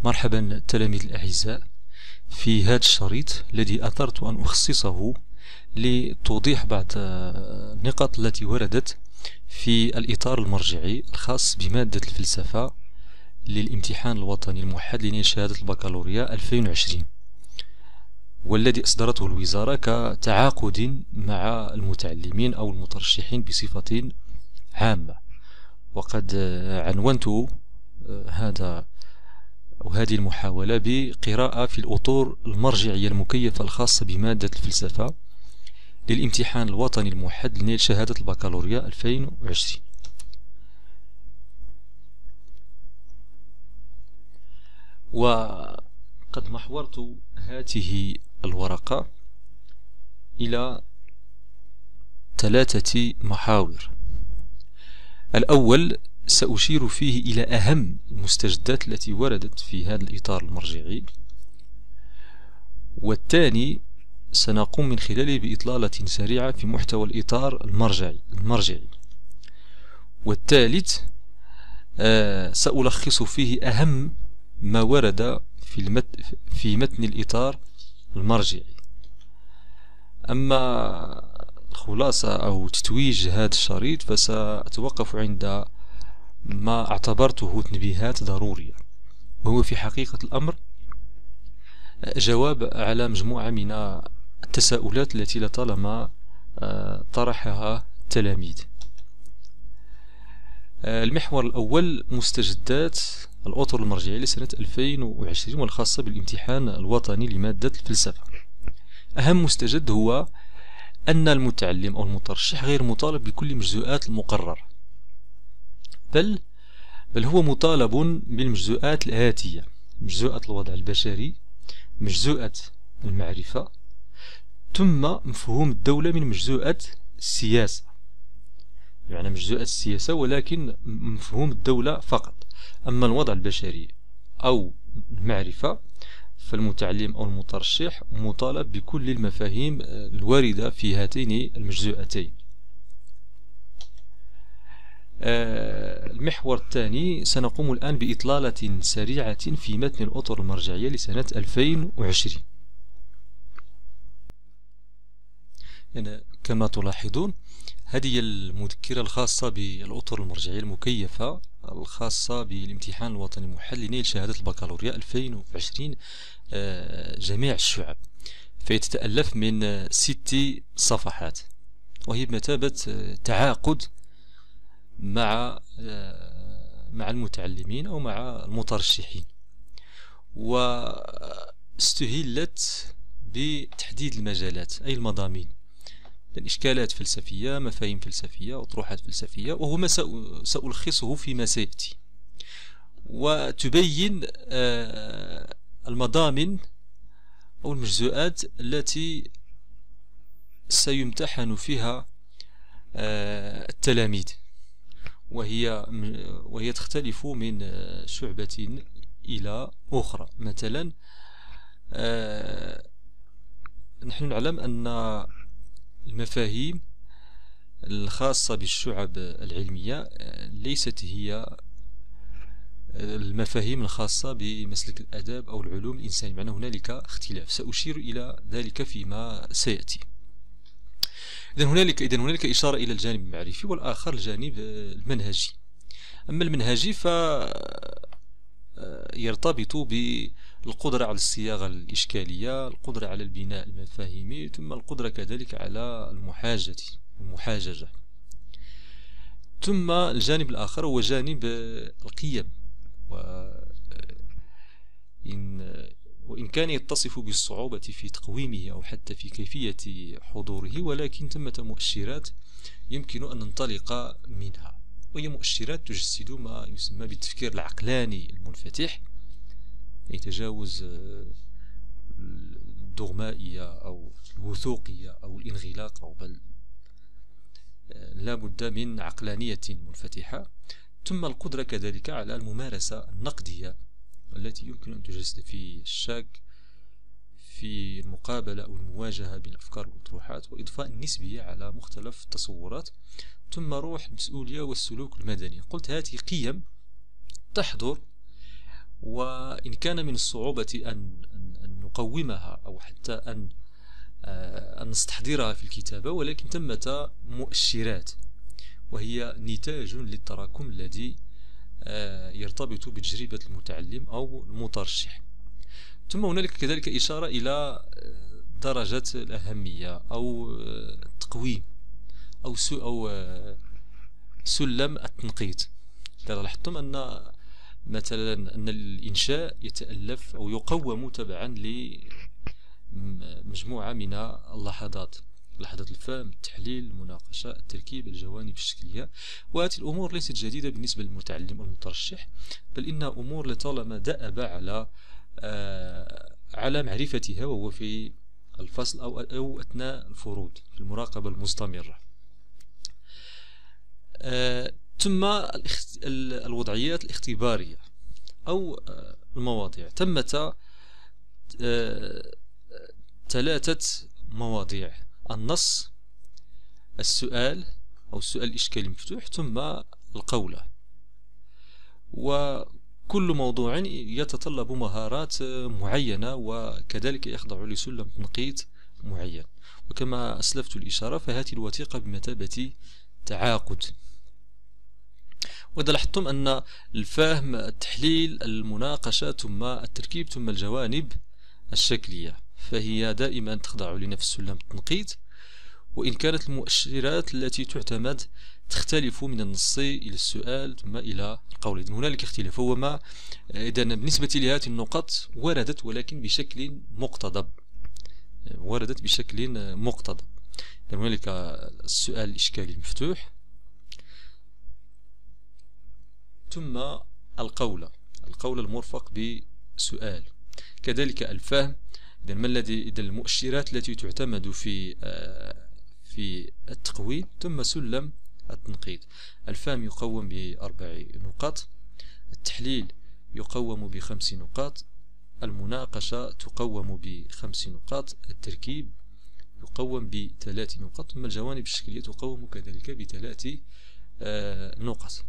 مرحبا التلاميذ الأعزاء. في هذا الشريط الذي أثرت أن أخصصه لتوضيح بعض النقاط التي وردت في الإطار المرجعي الخاص بمادة الفلسفة للامتحان الوطني الموحد لنيل شهادة البكالوريا 2020، والذي أصدرته الوزارة كتعاقد مع المتعلمين أو المترشحين بصفة عامة. وقد عنونت هذه المحاولة بقراءة في الأطر المرجعية المكيفة الخاصة بمادة الفلسفة للامتحان الوطني الموحد لنيل شهادة البكالوريا 2020. وقد محورت هذه الورقة إلى 3 محاور. الأول سأشير فيه إلى أهم المستجدات التي وردت في هذا الإطار المرجعي، والثاني سنقوم من خلاله بإطلالة سريعة في محتوى الإطار المرجعي، والثالث سألخص فيه أهم ما ورد في متن الإطار المرجعي. أما الخلاصة أو تتويج هذا الشريط فسأتوقف عند ما اعتبرته تنبيهات ضرورية، وهو في حقيقة الأمر جواب على مجموعة من التساؤلات التي لطالما طرحها التلاميذ. المحور الأول مستجدات الأطر المرجعية لسنة 2020 والخاصة بالامتحان الوطني لمادة الفلسفة. أهم مستجد هو أن المتعلم أو المترشح غير مطالب بكل مجزوءات المقرر، بل هو مطالب بالمجزوءات الآتية: مجزوءة الوضع البشري، مجزوءة المعرفة، ثم مفهوم الدولة من مجزوءة السياسة، يعني مجزوءة السياسة ولكن مفهوم الدولة فقط. أما الوضع البشري أو المعرفة فالمتعلم أو المترشح مطالب بكل المفاهيم الواردة في هاتين المجزوءتين. المحور الثاني سنقوم الآن بإطلالة سريعة في متن الأطر المرجعية لسنة 2020. يعني كما تلاحظون هذه المذكرة الخاصة بالأطر المرجعية المكيفة الخاصة بالامتحان الوطني الموحد لنيل شهادة البكالوريا 2020 جميع الشعب، فيتتألف من 6 صفحات، وهي بمثابة تعاقد مع المتعلمين أو مع المترشحين، واستهلت بتحديد المجالات أي المضامين، إشكالات فلسفية، مفاهيم فلسفية، أطروحات فلسفية، وهو ما سألخصه فيما سيأتي. وتبين المضامن أو المجزوءات التي سيمتحن فيها التلاميذ، وهي تختلف من شعبة إلى أخرى. مثلا نحن نعلم أن المفاهيم الخاصة بالشعب العلمية ليست هي المفاهيم الخاصة بمسلك الآداب أو العلوم الإنسانية، معنى هنالك اختلاف، سأشير إلى ذلك فيما سيأتي. إذن هنالك إشارة إلى الجانب المعرفي، والآخر الجانب المنهجي. أما المنهجي فيرتبط بالقدرة على الصياغة الإشكالية، القدرة على البناء المفاهيمي، ثم القدرة كذلك على المحاججة. ثم الجانب الآخر هو جانب القيم، وإن كان يتصف بالصعوبة في تقويمه أو حتى في كيفية حضوره، ولكن ثمة مؤشرات يمكن أن ننطلق منها، وهي مؤشرات تجسد ما يسمى بالتفكير العقلاني المنفتح، يتجاوز الدغمائية أو الوثوقية أو الانغلاق، أو بل لا بد من عقلانية منفتحة. ثم القدرة كذلك على الممارسة النقدية التي يمكن أن تجسد في الشك، في المقابلة أو المواجهة بين الأفكار والأطروحات، وإضفاء النسبية على مختلف التصورات، ثم روح المسؤولية والسلوك المدني. قلت هذه قيم تحضر وإن كان من الصعوبة أن نقومها أو حتى أن نستحضرها في الكتابة، ولكن ثمة مؤشرات، وهي نتاج للتراكم الذي يرتبط بتجربة المتعلم أو المترشح. ثم هنالك كذلك إشارة إلى درجة الأهمية أو التقويم أو سلم التنقيط. إذا لاحظتم أن مثلا أن الإنشاء يتألف أو يقوم تبعا لمجموعة من اللحظات: لحظة الفهم، التحليل، المناقشة، التركيب، الجوانب الشكلية. وهذه الأمور ليست جديدة بالنسبة للمتعلم المترشح، بل إنها أمور لطالما دأب على معرفتها وهو في الفصل أو أثناء الفروض في المراقبة المستمرة. ثم الوضعيات الاختبارية أو المواضيع. ثمة 3 مواضيع: النص، السؤال أو السؤال الإشكالي المفتوح، ثم القولة. وكل موضوع يتطلب مهارات معينة وكذلك يخضع لسلم تنقيط معين. وكما أسلفت الإشارة، فهذه الوثيقة بمثابة تعاقد. وإذا لاحظتم أن الفهم، التحليل، المناقشة، ثم التركيب، ثم الجوانب الشكلية، فهي دائما تخضع لنفس سلم التنقيط، وإن كانت المؤشرات التي تعتمد تختلف من النص إلى السؤال ثم إلى القول. إذن هنالك اختلاف. إذن بالنسبة لهذه النقط وردت، ولكن بشكل مقتضب. إذن هنالك السؤال الإشكالي المفتوح، ثم القولة المرفق بسؤال، كذلك الفهم. إذن المؤشرات التي تعتمد في التقويم، ثم سلم التنقيط. الفهم يقوم ب4 نقاط، التحليل يقوم ب5 نقاط، المناقشة تقوم ب5 نقاط، التركيب يقوم ب3 نقاط، ثم الجوانب الشكلية تقوم كذلك ب3 نقاط.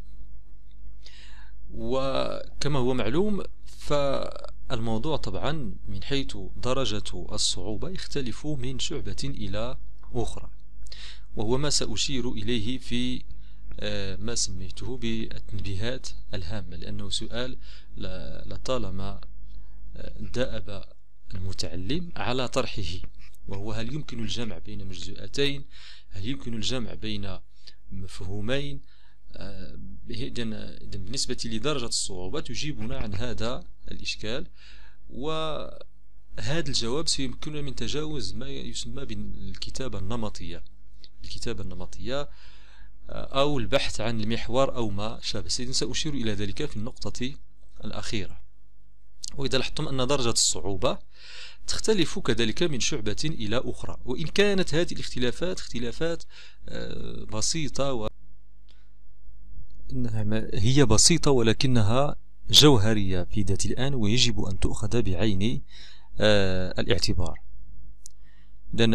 وكما هو معلوم، فالموضوع طبعا من حيث درجة الصعوبة يختلف من شعبة إلى أخرى، وهو ما سأشير إليه في ما سميته بالتنبيهات الهامة، لأنه سؤال لطالما دأب المتعلم على طرحه، وهو: هل يمكن الجمع بين مجزوءتين؟ هل يمكن الجمع بين مفهومين؟ بالنسبة لدرجة الصعوبة تجيبنا عن هذا الإشكال، وهذا الجواب سيمكننا من تجاوز ما يسمى بالكتابة النمطية أو البحث عن المحور أو ما شابه. سأشير إلى ذلك في النقطة الأخيرة. وإذا لاحظتم أن درجة الصعوبة تختلف كذلك من شعبة إلى أخرى، وإن كانت هذه الاختلافات اختلافات بسيطة هي بسيطة، ولكنها جوهرية في ذات الآن، ويجب أن تؤخذ بعين الاعتبار. لأن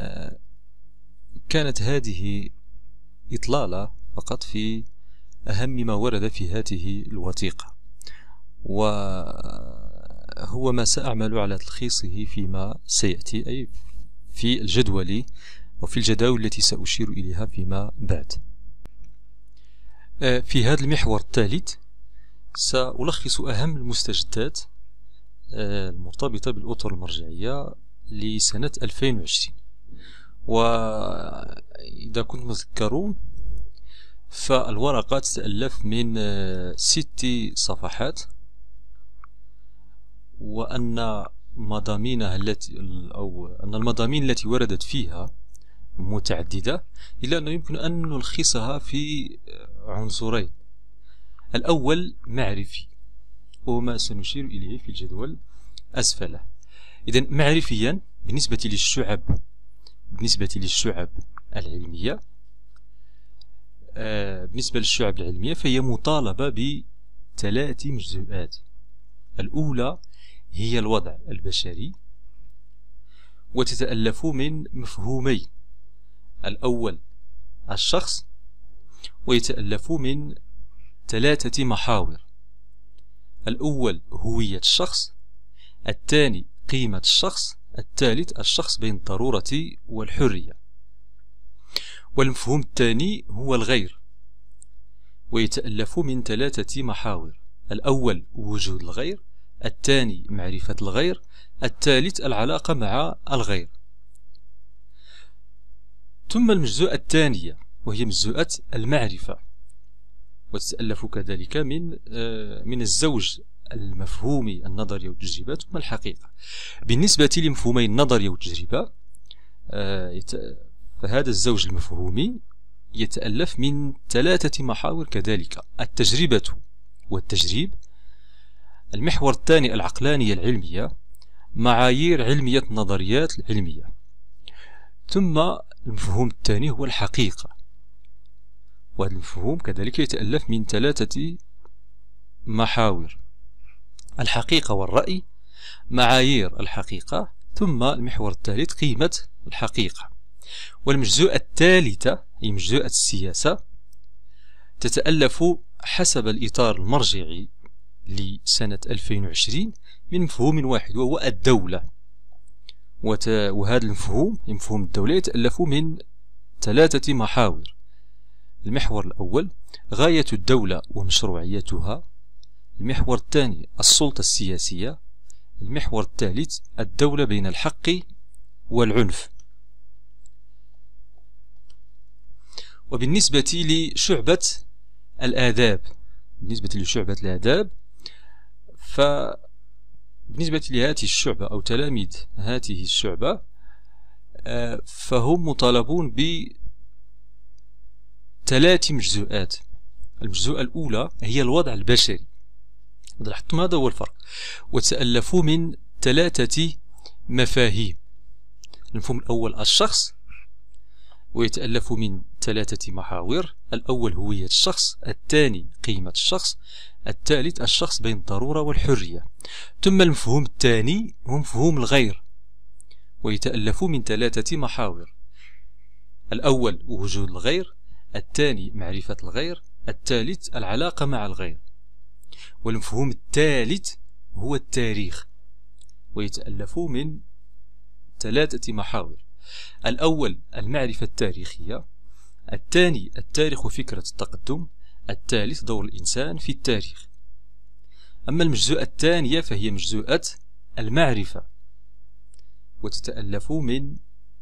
كانت هذه إطلالة فقط في أهم ما ورد في هذه الوثيقة، وهو ما سأعمل على تلخيصه فيما سيأتي، أي في الجدول أو في الجداول التي سأشير إليها فيما بعد. في هذا المحور الثالث سألخص أهم المستجدات المرتبطة بالأطر المرجعية لسنة 2020. وإذا كنتم تذكرون، فالورقة تتألف من 6 صفحات، وأن مضامينها المضامين التي وردت فيها متعددة، إلا أنه يمكن أن نلخصها في عنصرين: الأول معرفي، وما سنشير إليه في الجدول أسفله. إذن معرفيا بالنسبة للشعب العلمية، بالنسبة للشعب العلمية فهي مطالبة ب3 مجزوءات. الأولى هي الوضع البشري، وتتألف من مفهومين: الأول الشخص، ويتألف من 3 محاور: الأول هوية الشخص، الثاني قيمة الشخص، الثالث الشخص بين الضرورة والحرية. والمفهوم الثاني هو الغير، ويتألف من 3 محاور: الأول وجود الغير، الثاني معرفة الغير، الثالث العلاقة مع الغير. ثم المجزوءة الثانية وهي مجزوءة المعرفة، وتتألف كذلك من الزوج المفهومي النظري والتجربة ثم الحقيقة. بالنسبة لمفهومي النظرية والتجربة فهذا الزوج المفهومي يتألف من 3 محاور كذلك: التجربة والتجريب، المحور الثاني العقلانية العلمية، معايير علمية النظريات العلمية، ثم المفهوم الثاني هو الحقيقة، وهذا المفهوم كذلك يتألف من 3 محاور: الحقيقة والرأي، معايير الحقيقة، ثم المحور الثالث قيمة الحقيقة. والمجزوءة الثالثة هي مجزوءة السياسة، تتألف حسب الإطار المرجعي لسنة 2020 من مفهوم واحد وهو الدولة. وهذا المفهوم مفهوم الدولة يتألف من 3 محاور: المحور الأول غاية الدولة ومشروعيتها، المحور الثاني السلطة السياسية، المحور الثالث الدولة بين الحق والعنف. وبالنسبة لشعبة الآداب، فبالنسبة لهذه الشعبة أو تلاميذ هذه الشعبة فهم مطالبون ب3 مجزوءات. المجزوءة الأولى هي الوضع البشري، لاحظتم هذا هو الفرق، وتألفوا من 3 مفاهيم: المفهوم الأول الشخص، ويتألف من 3 محاور: الأول هوية الشخص، الثاني قيمة الشخص، الثالث الشخص بين الضرورة والحرية. ثم المفهوم الثاني هو مفهوم الغير، ويتألف من 3 محاور: الأول وجود الغير، الثاني معرفة الغير، الثالث العلاقة مع الغير. والمفهوم الثالث هو التاريخ، ويتألف من 3 محاور: الأول المعرفة التاريخية، الثاني التاريخ وفكرة التقدم، الثالث دور الإنسان في التاريخ. أما المجزوءة الثانية فهي مجزوءة المعرفة، وتتألف من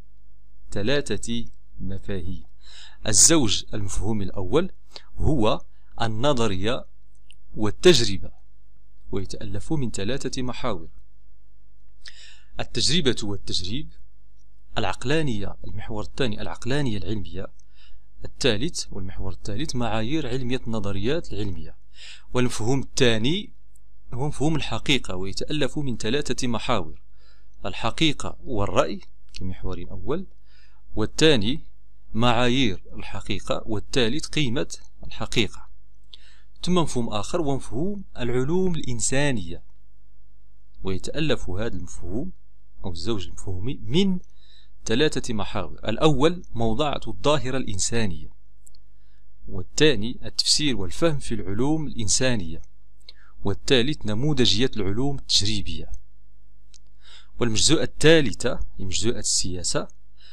3 مفاهيم: الزوج المفهوم الأول هو النظرية والتجربة، ويتألف من 3 محاور: التجربة والتجريب، العقلانية، المحور الثاني العقلانية العلمية، الثالث والمحور الثالث معايير علمية النظريات العلمية. والمفهوم الثاني هو مفهوم الحقيقة، ويتألف من 3 محاور: الحقيقة والرأي كمحور أول، والثاني معايير الحقيقة، والثالث قيمة الحقيقة. ثم مفهوم آخر هو مفهوم العلوم الإنسانية، ويتألف هذا المفهوم أو الزوج المفهومي من 3 محاور: الأول موضوعة الظاهرة الإنسانية، والثاني التفسير والفهم في العلوم الإنسانية، والثالث نموذجية العلوم التجريبية. والمجزوءة الثالثة هي مجزوءة السياسة،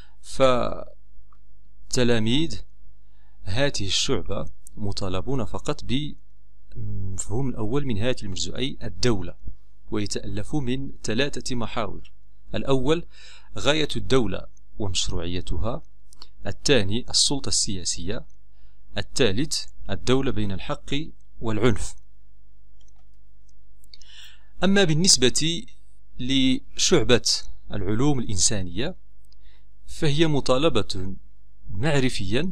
فتلاميذ هذه الشعبة مطالبون فقط بمفهوم الأول من هذه المجزوءة الدولة، ويتألف من 3 محاور: الأول غاية الدولة ومشروعيتها، الثاني السلطة السياسية، الثالث الدولة بين الحق والعنف. أما بالنسبة لشعبة العلوم الإنسانية فهي مطالبة معرفيا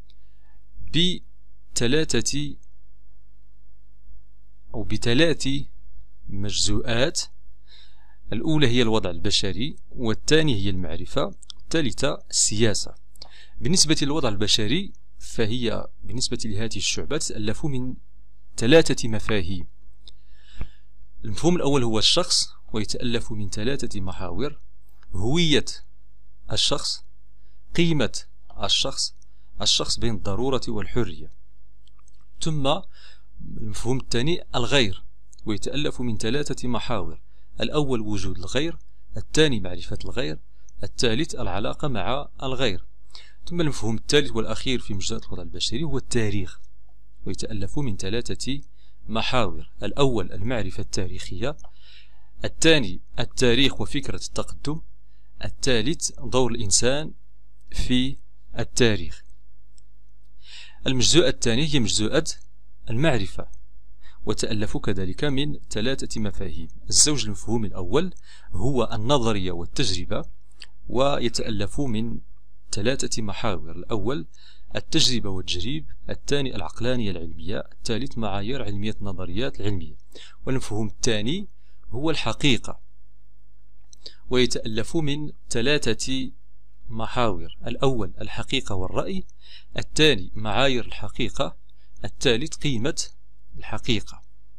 ب3 مجزوءات: الأولى هي الوضع البشري، والثانية هي المعرفة، الثالثة السياسة. بالنسبة للوضع البشري فهي بالنسبة لهذه الشعبة تتألف من 3 مفاهيم: المفهوم الأول هو الشخص، ويتألف من 3 محاور: هوية الشخص، قيمة الشخص، الشخص بين الضرورة والحرية. ثم المفهوم الثاني الغير، ويتألف من 3 محاور: الأول وجود الغير، الثاني معرفة الغير، الثالث العلاقة مع الغير. ثم المفهوم الثالث والأخير في مجالات الوضع البشري هو التاريخ، ويتألف من 3 محاور: الأول المعرفة التاريخية، الثاني التاريخ وفكرة التقدم، الثالث دور الإنسان في التاريخ. المجزوءة الثانية هي مجزوءة المعرفة، وتألف كذلك من 3 مفاهيم: الزوج المفهوم الأول هو النظرية والتجربة، ويتألف من 3 محاور: الأول التجربة والتجريب، الثاني العقلانية العلمية، الثالث معايير علمية النظريات العلمية. والمفهوم الثاني هو الحقيقة، ويتألف من 3 محاور: الأول الحقيقة والرأي، الثاني معايير الحقيقة، الثالث قيمة الحقيقة.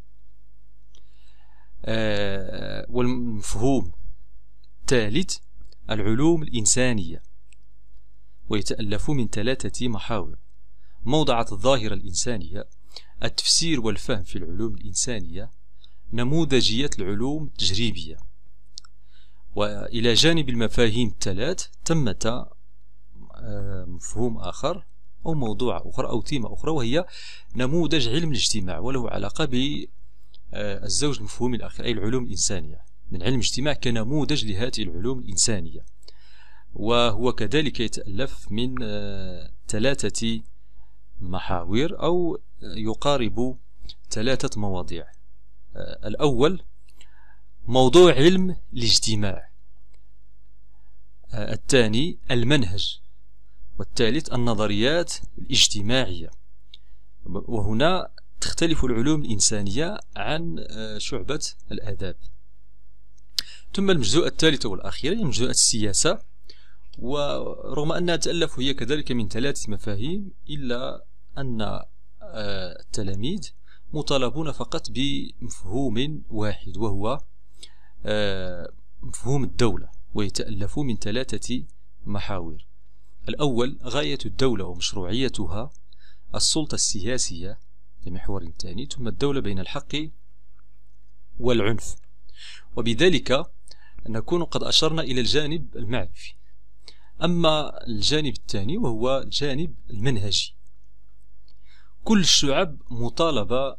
والمفهوم الثالث العلوم الإنسانية، ويتألف من 3 محاور: موضعة الظاهرة الإنسانية، التفسير والفهم في العلوم الإنسانية، نموذجية العلوم التجريبية. وإلى جانب المفاهيم الثلاث ثمة مفهوم آخر أو موضوع أخرى أو تيمة أخرى، وهي نموذج علم الاجتماع، وله علاقة بالزوج المفهوم الأخير أي العلوم الإنسانية، من علم الاجتماع كنموذج لهذه العلوم الإنسانية. وهو كذلك يتألف من 3 محاور أو يقارب 3 مواضيع: الأول موضوع علم الاجتماع، الثاني المنهج، والثالث النظريات الاجتماعية. وهنا تختلف العلوم الإنسانية عن شعبة الآداب. ثم المجزوءة الثالثة والأخيرة هي مجزوءة السياسة، ورغم أنها تألف هي كذلك من 3 مفاهيم، إلا أن التلاميذ مطالبون فقط بمفهوم واحد، وهو مفهوم الدولة، ويتألف من 3 محاور: الأول غاية الدولة ومشروعيتها، السلطة السياسية كمحور ثاني، ثم الدولة بين الحق والعنف. وبذلك نكون قد أشرنا إلى الجانب المعرفي. أما الجانب الثاني وهو الجانب المنهجي، كل الشعب مطالبة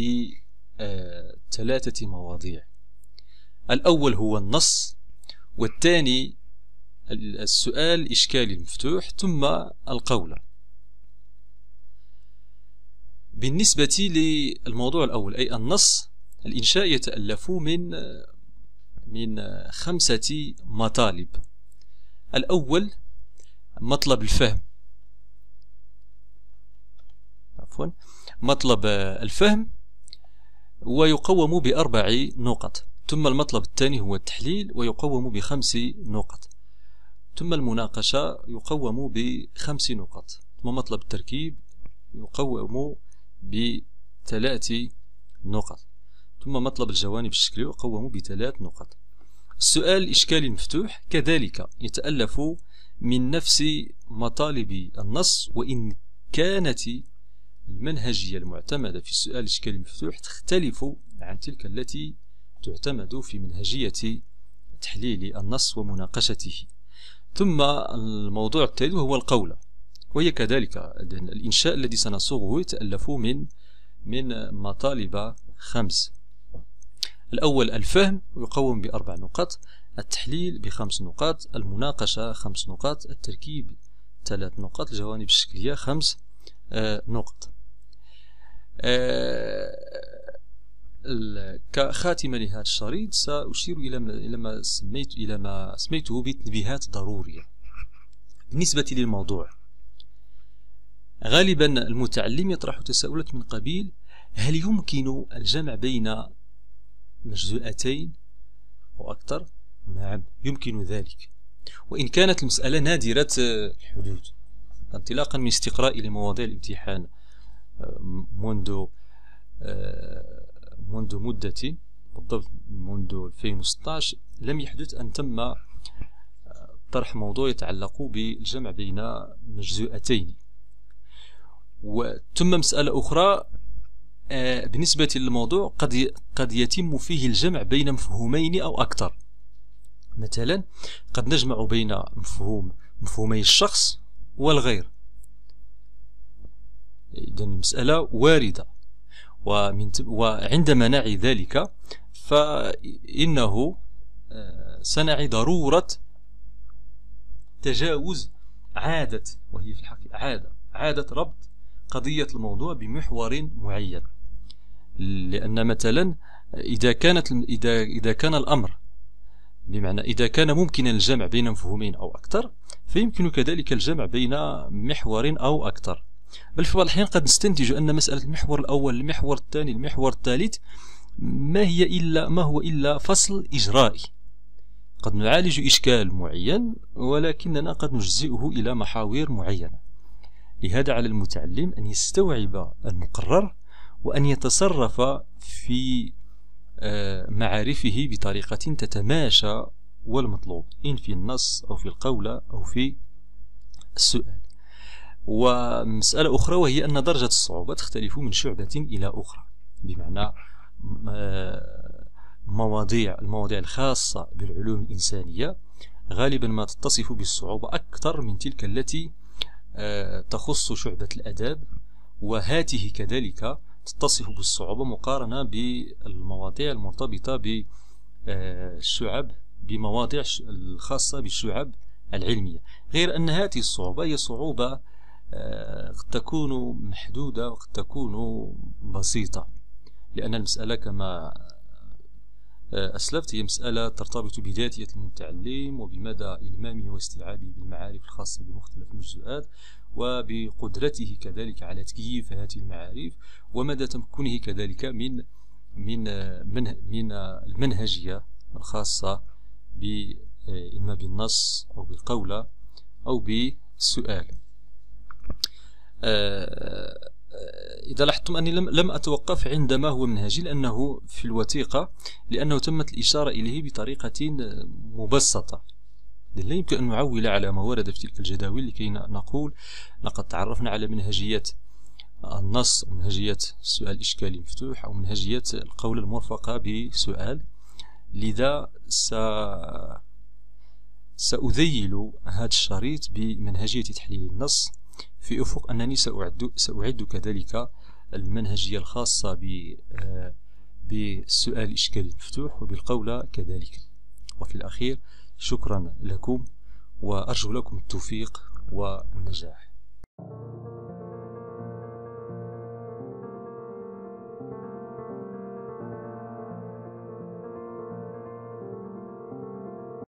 ب3 مواضيع: الأول هو النص، والثاني السؤال الإشكالي المفتوح، ثم القولة. بالنسبة للموضوع الأول أي النص، الإنشاء يتألف من 5 مطالب: الأول مطلب الفهم، مطلب الفهم ويقوم ب4 نقط، ثم المطلب الثاني هو التحليل ويقوم ب5 نقط، ثم المناقشة يقوم ب5 نقط، ثم مطلب التركيب يقوم ب3 نقط، ثم مطلب الجوانب الشكلية يقوم ب3 نقط. السؤال الإشكالي المفتوح كذلك يتألف من نفس مطالب النص، وإن كانت المنهجية المعتمدة في السؤال الإشكالي المفتوح تختلف عن تلك التي تعتمد في منهجية تحليل النص ومناقشته. ثم الموضوع التالي هو القولة، وهي كذلك الإنشاء الذي سنصوغه يتألف من مطالب 5: الأول الفهم يقوم ب4 نقاط، التحليل ب5 نقاط، المناقشة 5 نقاط، التركيب 3 نقاط، الجوانب الشكلية 5 نقط. كخاتمة لهذا الشريط سأشير إلى ما سميته بتنبيهات ضرورية بالنسبة للموضوع. غالبا المتعلم يطرح تساؤلات من قبيل: هل يمكن الجمع بين مجزوءتين أو أكثر؟ نعم، يمكن ذلك، وإن كانت المسألة نادرة الحدوث. انطلاقا من استقراء لمواضيع الامتحان منذ مدة، بالضبط منذ 2016، لم يحدث أن تم طرح موضوع يتعلق بالجمع بين مجزوءتين. ثم مسألة أخرى: بالنسبة للموضوع قد يتم فيه الجمع بين مفهومين أو أكثر. مثلا قد نجمع بين مفهومي الشخص والغير، إذن المسألة واردة، وعندما نعي ذلك فإنه سنعي ضرورة تجاوز عادة، وهي في الحقيقة عادة ربط قضية الموضوع بمحور معين. لأن مثلا إذا كان الأمر بمعنى إذا كان ممكنا الجمع بين مفهومين أو أكثر، فيمكن كذلك الجمع بين محور أو أكثر. بل في بعض الأحيان قد نستنتج أن مسألة المحور الأول، المحور الثاني، المحور الثالث ما هو إلا فصل إجرائي. قد نعالج إشكال معين ولكننا قد نجزئه إلى محاور معينة. لهذا على المتعلم أن يستوعب المقرر وأن يتصرف في معارفه بطريقة تتماشى والمطلوب، إن في النص أو في القولة أو في السؤال. ومسألة أخرى وهي أن درجة الصعوبة تختلف من شعبة إلى أخرى، بمعنى المواضيع الخاصة بالعلوم الإنسانية غالبا ما تتصف بالصعوبة أكثر من تلك التي تخص شعبة الأداب، وهاته كذلك تتصف بالصعوبة مقارنة بالمواضيع المرتبطة بالشعب، بمواضيع الخاصة بالشعب العلمية. غير أن هذه الصعوبة هي صعوبة قد تكون محدودة وقد تكون بسيطة، لأن المسألة كما أسلفت هي مسألة ترتبط بذاتية المتعلم وبمدى إلمامه واستيعابه بالمعارف الخاصة بمختلف المجزئات، وبقدرته كذلك على تكييف هذه المعارف، ومدى تمكنه كذلك من المنهجية الخاصة إما بالنص أو بالقولة أو بالسؤال. إذا لاحظتم أني لم أتوقف عند ما هو منهجي لأنه في الوثيقة، لأنه تمت الإشارة إليه بطريقة مبسطة. لا يمكن أن نعول على ما ورد في تلك الجداول لكي نقول لقد تعرفنا على منهجية النص أو منهجية السؤال الإشكالي مفتوح أو منهجية القول المرفقة بسؤال. لذا سأذيل هذا الشريط بمنهجية تحليل النص في أفق أنني سأعد كذلك المنهجية الخاصة بالسؤال الإشكالي المفتوح وبالقولة كذلك. وفي الأخير شكرا لكم وأرجو لكم التوفيق والنجاح.